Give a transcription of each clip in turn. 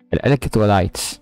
الإلكترولايتس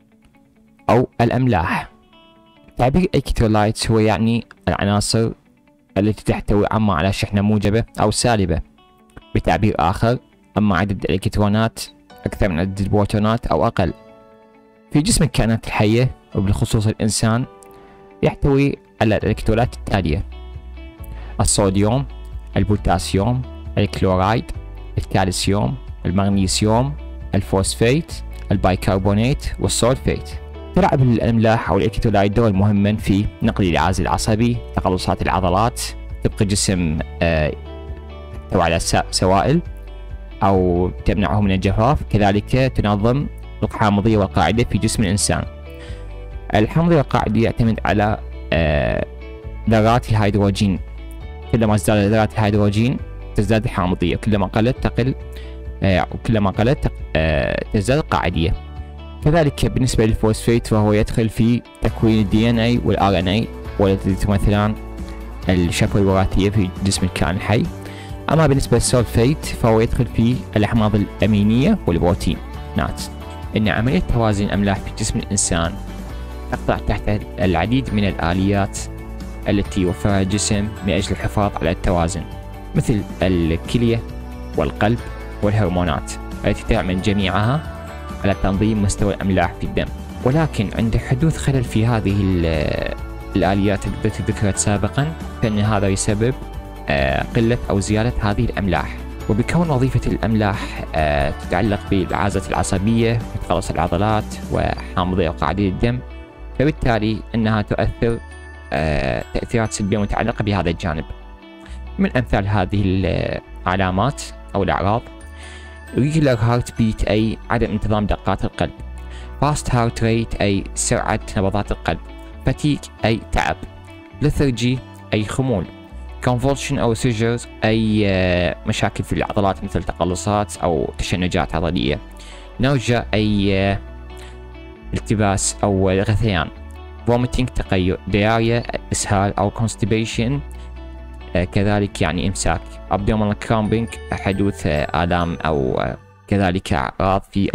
أو الأملاح. تعبير الإلكترولايتس هو يعني العناصر التي تحتوي أما على شحنة موجبة أو سالبة. بتعبير آخر، أما عدد الإلكترونات أكثر من عدد البروتونات أو أقل. في جسم الكائنات الحية وبالخصوص الإنسان يحتوي على الإلكترولات التالية: الصوديوم، البوتاسيوم، الكلورايد، الكالسيوم، المغنيسيوم، الفوسفيت، البايكربونات والسولفيت. تلعب الأملاح أو الإلكترولايت دور مهما في نقل العازل العصبي، تقلصات العضلات، تبقي الجسم يحتوي على سوائل أو تمنعه من الجفاف، كذلك تنظم الحامضية والقاعدة في جسم الإنسان. الحامضية والقاعدة يعتمد على ذرات الهيدروجين، كلما ازدادت ذرات الهيدروجين تزداد الحامضية، كلما قلت تقل، وكلما قلت تزداد القاعدية. كذلك بالنسبة للفوسفيت فهو يدخل في تكوين الدي ان اي والار ان اي والتي تمثلان الشفرة الوراثية في جسم الكائن الحي. اما بالنسبة للسولفيت فهو يدخل في الاحماض الامينية والبروتينات. ان عملية توازن الاملاح في جسم الانسان تخضع تحت العديد من الآليات التي يوفرها الجسم من أجل الحفاظ على التوازن، مثل الكلية والقلب والهرمونات التي تعمل جميعها على تنظيم مستوى الأملاح في الدم. ولكن عند حدوث خلل في هذه الآليات التي ذكرت سابقا فإن هذا يسبب قلة أو زيادة هذه الأملاح. وبكون وظيفة الأملاح تتعلق بالعازة العصبية وتقلص العضلات وحامضية وقاعدية الدم، فبالتالي أنها تؤثر تأثيرات سلبية متعلقة بهذا الجانب. من أمثال هذه العلامات أو الأعراض: irregular heartbeat أي عدم انتظام دقات القلب، fast heart rate أي سرعة نبضات القلب، fatigue أي تعب، lethargy أي خمول، convulsion أو seizures أي مشاكل في العضلات مثل تقلصات أو تشنجات عضلية، nausea أي التباس أو غثيان، vomiting تقيؤ، diarrhea إسهال أو constipation كذلك يعني إمساك، abdominal cramping حدوث آلام أو كذلك أعراض في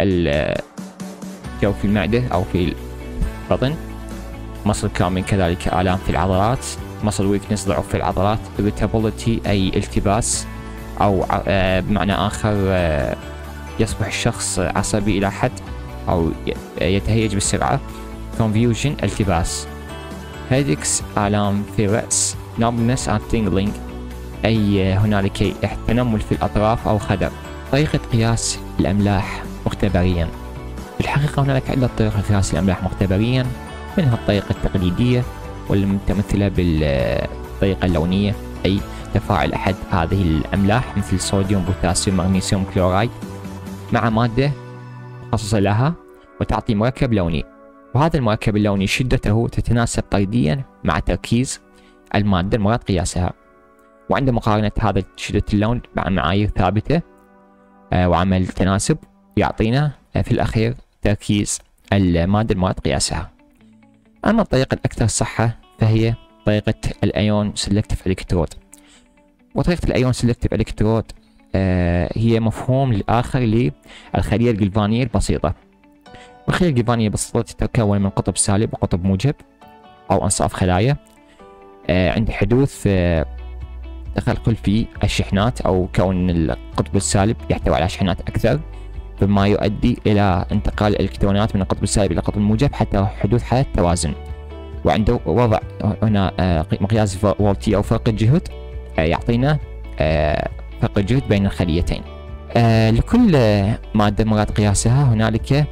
جوف المعدة أو في البطن، muscle cramping كذلك آلام في العضلات، muscle weakness ضعف في العضلات، irritability أي التباس أو بمعنى آخر يصبح الشخص عصبي إلى حد أو يتهيج بسرعة، confusion التباس، headaches آلام في الرأس، numbness and tingling أي هنالك تنمل في الأطراف أو خدر. طريقة قياس الأملاح مختبريا. في الحقيقة هنالك عدة طرق لقياس الأملاح مختبريا، منها الطريقة التقليدية والمتمثلة بالطريقة اللونية، أي تفاعل أحد هذه الأملاح مثل صوديوم، بوتاسيوم، مغنيسيوم، كلورايد مع مادة مخصصة لها وتعطي مركب لوني، وهذا المركب اللوني شدته تتناسب طرديا مع تركيز المادة المراد قياسها. وعند مقارنة هذا شدة اللون مع معايير ثابتة وعمل تناسب يعطينا في الأخير تركيز المادة المراد قياسها. أما الطريقة الأكثر صحة فهي طريقة الأيون سيلكتيف إلكترود. وطريقة الأيون سيلكتيف إلكترود هي مفهوم للآخر للخلية الجلفانية البسيطة. والخلية الجلفانية البسيطة تتكون من قطب سالب وقطب موجب أو أنصاف خلايا. عند حدوث تخلخل في الشحنات أو كون القطب السالب يحتوي على شحنات أكثر، بما يؤدي إلى انتقال الإلكترونات من القطب السالب إلى القطب الموجب حتى حدوث حالة توازن. وعند وضع هنا مقياس فولتي أو فرق الجهد يعطينا فرق الجهد بين الخليتين. لكل مادة مراد قياسها هنالك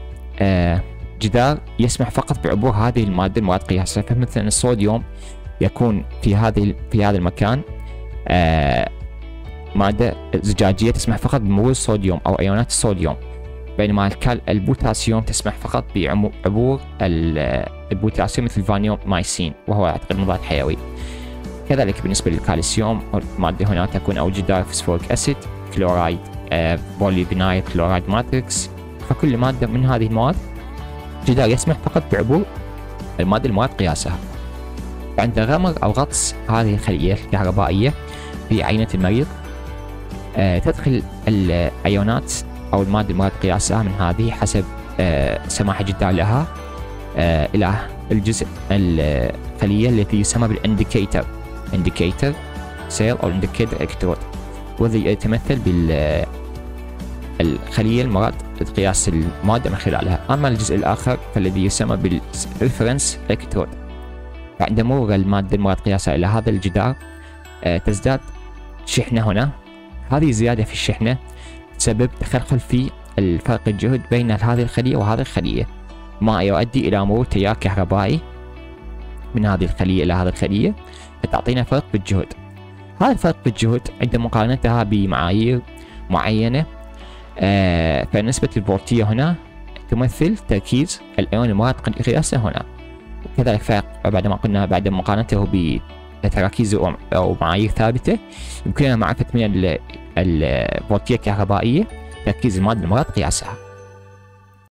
جدار يسمح فقط بعبور هذه المادة المراد قياسها. فمثلا الصوديوم يكون في هذا المكان مادة زجاجية تسمح فقط بمرور الصوديوم أو أيونات الصوديوم، بينما البوتاسيوم تسمح فقط بعبور البوتاسيوم مثل فانيوم مايسين وهو أعتقد مضاد حيوي. كذلك بالنسبة للكالسيوم المادة هنا تكون أو جدار فوسفوريك أسيد، كلورايد، بوليفينايل كلورايد ماتريكس. فكل مادة من هذه المواد جدار يسمح فقط بعبور المادة المراد قياسها. عند غمر أو غطس هذه الخلية الكهربائية في عينة المريض تدخل الأيونات أو المادة المراد قياسها من هذه حسب سماح الجدار لها إلى الجزء الخلية التي يسمى بالانديكيتر، انديكيتر سيل أو انديكيتر إلكترود، والذي يتمثل بالخلية المراد قياس المادة من خلالها. أما الجزء الآخر فالذي يسمى بالريفرنس إلكترود، فعند مرور المادة المراد قياسها إلى هذا الجدار تزداد شحنة هنا. هذه الزيادة في الشحنة تسبب تخلخل في الفرق الجهد بين هذه الخلية وهذه الخلية، ما يؤدي إلى مرور تيار كهربائي من هذه الخلية إلى هذه الخلية، فتعطينا فرق بالجهد. هذا الفرق بالجهد عند مقارنتها بمعايير معينة فنسبة الفولتية هنا تمثل تركيز الأيون المراد قياسه هنا. وكذلك فرق بعد مقارنته بتراكيز أو معايير ثابتة يمكننا معرفة من الفولتية الكهربائية تركيز المادة المراد قياسها.